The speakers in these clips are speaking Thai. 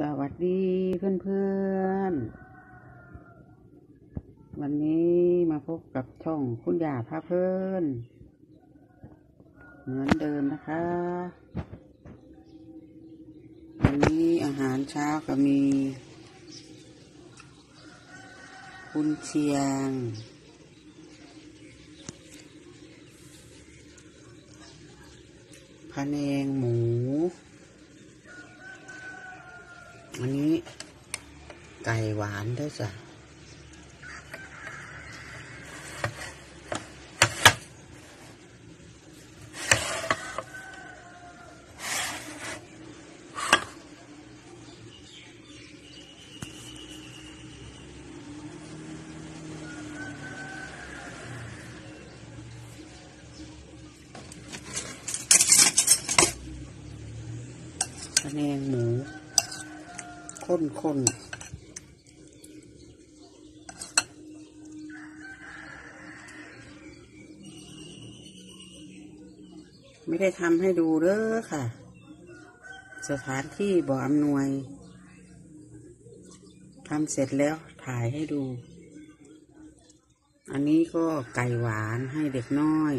วัสดีเพื่อนๆวันนี้มาพบกับช่องคุณย่าพาเพลินเหมือนเดิมนะคะวันนี้อาหารเช้าก็มีกุนเชียงพะแนงหมูอันนี้ไก่หวานด้วยจ้ะพะแนงหมูข้นไม่ได้ทำให้ดูเด้อค่ะสถานที่บ่อำนวยทำเสร็จแล้วถ่ายให้ดูอันนี้ก็ไก่หวานให้เด็กน้อย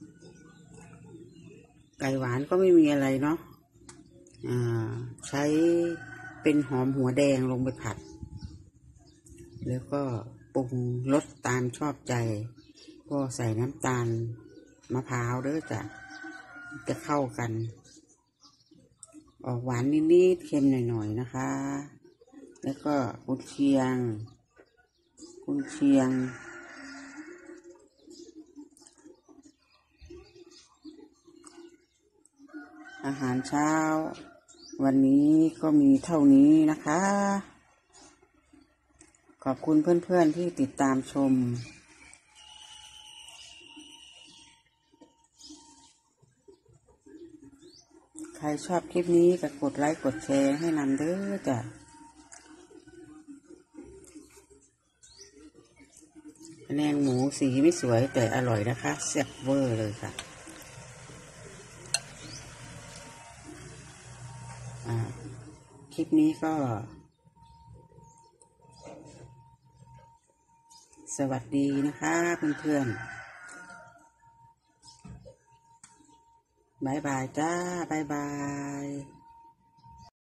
ไก่หวานก็ไม่มีอะไรเนาะใช้เป็นหอมหัวแดงลงไปผัดแล้วก็ปรุงรสตามชอบใจก็ใส่น้ำตาลมะพร้าวเด้อจ้ะจะเข้ากันออกหวานนิดๆเค็มหน่อยๆนะคะแล้วก็กุนเชียงอาหารเช้าวันนี้ก็มีเท่านี้นะคะขอบคุณเพื่อนๆที่ติดตามชมใครชอบคลิปนี้ก็กดไลค์กดแชร์ให้นำเด้อจ้ะพะแนงหมูสีไม่สวยแต่อร่อยนะคะแซ่บเวอร์เลยค่ะคลิปนี้ก็สวัสดีนะคะเพื่อนๆบ๊ายบายจ้าบ๊ายบาย